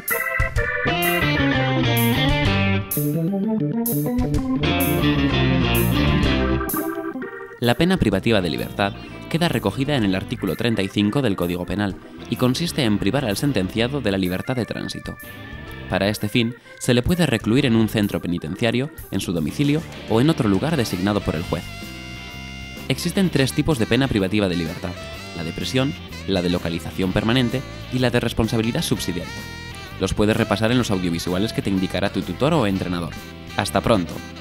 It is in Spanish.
La pena privativa de libertad queda recogida en el artículo 35 del Código Penal y consiste en privar al sentenciado de la libertad de tránsito. Para este fin, se le puede recluir en un centro penitenciario, en su domicilio o en otro lugar designado por el juez. Existen tres tipos de pena privativa de libertad: la de prisión, la de localización permanente y la de responsabilidad subsidiaria. Los puedes repasar en los audiovisuales que te indicará tu tutor o entrenador. ¡Hasta pronto!